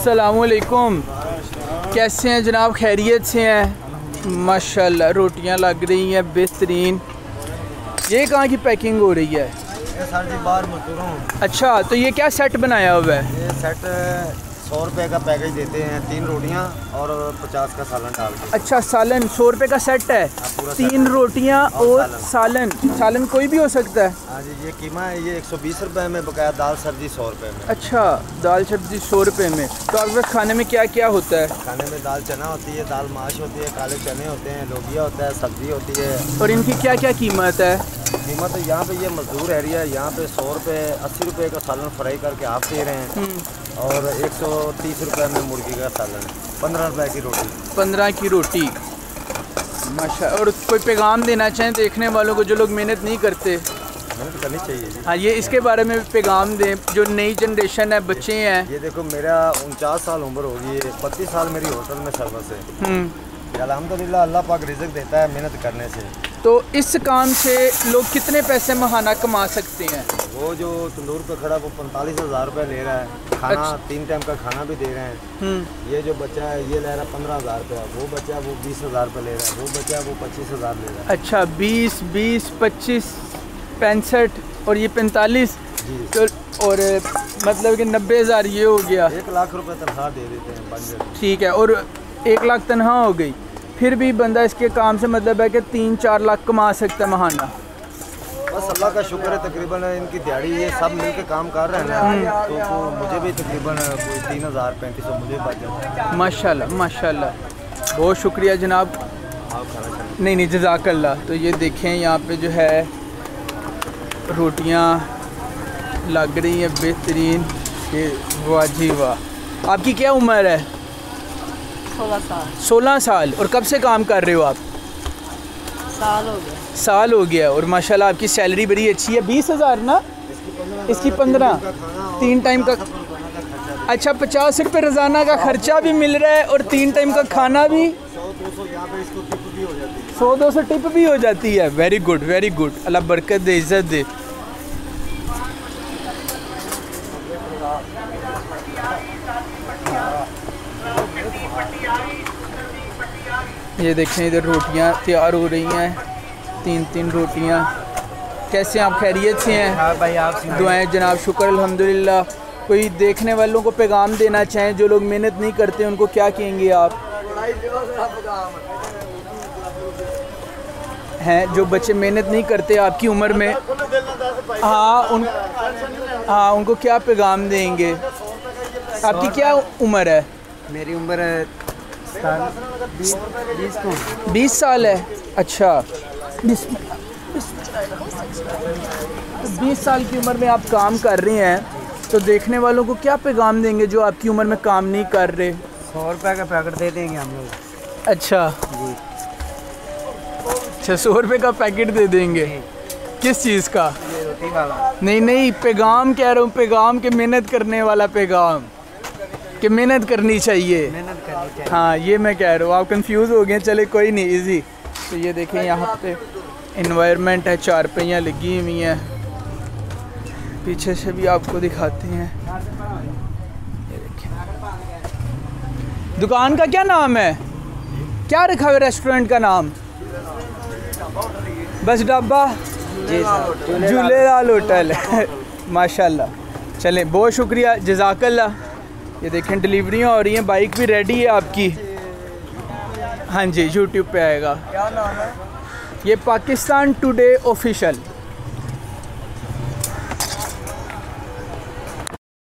अस्सलामुअलैकुम। कैसे हैं जनाब, खैरियत से हैं? माशाल्लाह रोटियां लग रही हैं बेहतरीन। ये कहाँ की पैकिंग हो रही है? सर जी बाहर मजदूर हूँ। अच्छा, तो ये क्या सेट बनाया हुआ है? ये सेट 100 रुपये का पैकेज देते हैं, 3 रोटियाँ और 50 का सालन डाल के। अच्छा, सालन 100 रुपये का सेट है, 3 रोटियाँ और सालन। सालन कोई भी हो सकता है? हाँ जी, ये कीमा है, ये 120 रुपये में, बकाया दाल सब्जी 100 रुपये में। अच्छा, दाल सब्जी 100 रुपये में। तो आपके खाने में क्या क्या होता है? खाने में दाल चना होती है, दाल माश होती है, काले चने होते हैं, लोबिया होता है, सब्जी होती है। और इनकी क्या क्या कीमत है? कीमत तो यहाँ पे ये मजदूर एरिया है, यहाँ पे 100 रुपये 80 रुपये का सालन फ्राई करके आप दे रहे हैं, और 130 रुपये में मुर्गी का सालन, 15 रुपये की रोटी। 15 की रोटी, माशा। और कोई पैगाम देना चाहें देखने वालों को जो लोग मेहनत नहीं करते? मेहनत करनी चाहिए जी। हाँ, ये इसके बारे में भी पैगाम दें जो नई जनरेशन है, बच्चे हैं। ये देखो, मेरा 49 साल उम्र होगी है, 32 साल मेरी होटल में सर्विस है। अल्हम्दुलिल्लाह अल्लाह पाक रिज़्क़ देता है मेहनत करने से। तो इस काम से लोग कितने पैसे महाना कमा सकते हैं? वो जो तंदूर पे खड़ा वो 45,000 रुपये ले रहा है, खाना 3 टाइम का खाना भी दे रहे हैं। ये जो बच्चा है ये ले रहा है 15,000 रुपये, वो बच्चा वो 20,000 रुपये ले रहा है, वो बच्चा वो 25,000 ले रहा है। अच्छा, 20, 25, 65 और ये 45 तो, और मतलब कि 90,000 ये हो गया। 1 लाख रुपये तनख्वाह दे देते हैं बंद। ठीक है, और 1 लाख तनख्वाह हो गई। फिर भी बंदा इसके काम से मतलब है कि 3-4 लाख कमा सकता है महाना। बस अल्लाह का शुक्र है, तकरीबन इनकी दिहाड़ी ये सब मिलकर काम कर रहे हैं ना, तो मुझे भी तकरीबन कोई 3,000-3500 मुझे बच जाता है। माशाल्लाह माशाल्लाह, बहुत शुक्रिया जनाब। नहीं, जज़ाकल्लाह। तो ये देखें यहाँ पे जो है रोटियाँ लग रही हैं बेहतरीन। ये वाह जी वाह। आपकी क्या उम्र है? 16 साल। 16 साल। और कब से काम कर रहे हो आप? साल हो गया। और माशाल्लाह आपकी सैलरी बड़ी अच्छी है। 20,000 ना? इसकी 15, 3 टाइम का। अच्छा, 50 रुपये रोज़ाना का खर्चा भी मिल रहा है और 3 टाइम का खाना भी। 100-200 टिप भी हो जाती है। Very good, very good. Allah बरकत दे, इज़्ज़त दे। ये देखें, इधर रोटियां तैयार हो रही हैं, 3-3 रोटियां। कैसे आप, खैरियत से हैं? हाँ भाई, आप दुआएं जनाब, शुक्र अल्हम्दुलिल्लाह। कोई देखने वालों को पैगाम देना चाहें जो लोग मेहनत नहीं करते, उनको क्या कहेंगे आप? हैं जो बच्चे मेहनत नहीं करते आपकी उम्र में, हाँ उनको क्या पैगाम देंगे? आपकी क्या उम्र है? मेरी उम्र 20 साल है। अच्छा, 20 साल की उम्र में आप काम कर रहे हैं, तो देखने वालों को क्या पैगाम देंगे जो आपकी उम्र में काम नहीं कर रहे? 100 रुपये का पैकेट दे देंगे हम लोग। अच्छा जी। अच्छा, 100 रुपये का पैकेट दे देंगे। किस चीज़ का? ये रोटी वाला। नहीं, पैगाम कह रहा हूँ, पैगाम के मेहनत करने वाला पैगाम, कि मेहनत करनी चाहिए। मेहनत करनी चाहिए। हाँ, ये मैं कह रहा हूँ। आप कंफ्यूज हो गए, चले कोई नहीं, इजी। तो ये देखें यहाँ पे इन्वायरमेंट है, 4 पहियाँ लगी हुई हैं। पीछे से भी आपको दिखाते हैं। ये देखें, दुकान का क्या नाम है? क्या रखा हुआ रेस्टोरेंट का नाम? बस डब्बा झूलेलाल होटल। माशाल्लाह। चलें, बहुत शुक्रिया, जज़ाकल्लाह। ये देखें, डिलीवरियाँ हो रही हैं, बाइक भी रेडी है आपकी। हाँ जी, यूट्यूब पे आएगा। क्या नाम है? ये पाकिस्तान टुडे ऑफिशियल।